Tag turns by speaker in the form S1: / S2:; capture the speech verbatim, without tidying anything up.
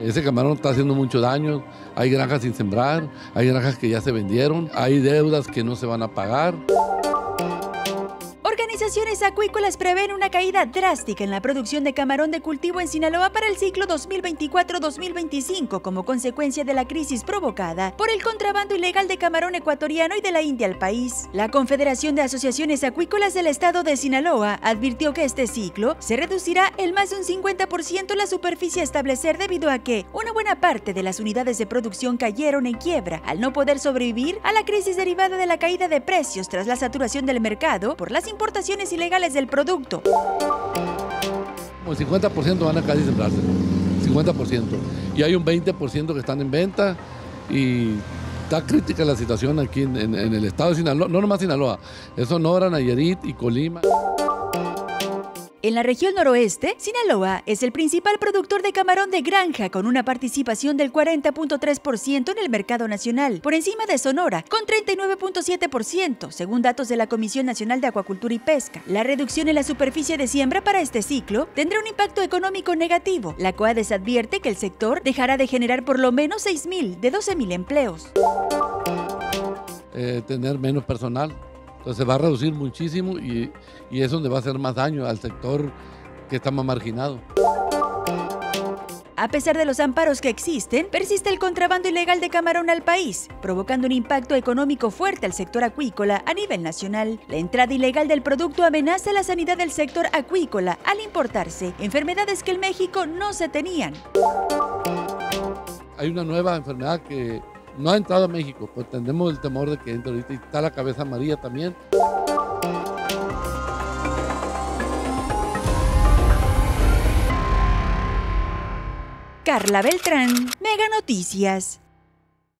S1: Ese camarón está haciendo mucho daño, hay granjas sin sembrar, hay granjas que ya se vendieron, hay deudas que no se van a pagar.
S2: Organizaciones acuícolas prevén una caída drástica en la producción de camarón de cultivo en Sinaloa para el ciclo dos mil veinticuatro dos mil veinticinco como consecuencia de la crisis provocada por el contrabando ilegal de camarón ecuatoriano y de la India al país. La Confederación de Asociaciones Acuícolas del Estado de Sinaloa advirtió que este ciclo se reducirá en más de un cincuenta por ciento la superficie a establecer debido a que una buena parte de las unidades de producción cayeron en quiebra al no poder sobrevivir a la crisis derivada de la caída de precios tras la saturación del mercado por las importaciones ilegales del producto.
S1: Como el cincuenta por ciento van a casi sembrarse, cincuenta por ciento. Y hay un veinte por ciento que están en venta y está crítica la situación aquí en, en, en el estado de Sinaloa, no nomás Sinaloa, es Sonora, Nayarit y Colima.
S2: En la región noroeste, Sinaloa es el principal productor de camarón de granja con una participación del cuarenta punto tres por ciento en el mercado nacional, por encima de Sonora, con treinta y nueve punto siete por ciento, según datos de la Comisión Nacional de Acuacultura y Pesca. La reducción en la superficie de siembra para este ciclo tendrá un impacto económico negativo. La COADES advierte que el sector dejará de generar por lo menos seis mil de doce mil empleos.
S1: Eh, tener menos personal. Entonces se va a reducir muchísimo y, y es donde va a hacer más daño al sector que está más marginado.
S2: A pesar de los amparos que existen, persiste el contrabando ilegal de camarón al país, provocando un impacto económico fuerte al sector acuícola a nivel nacional. La entrada ilegal del producto amenaza la sanidad del sector acuícola al importarse enfermedades que en México no se tenían.
S1: Hay una nueva enfermedad que no ha entrado a México, pues tenemos el temor de que entre ahorita y está la cabeza amarilla también.
S2: Carla Beltrán, Mega Noticias.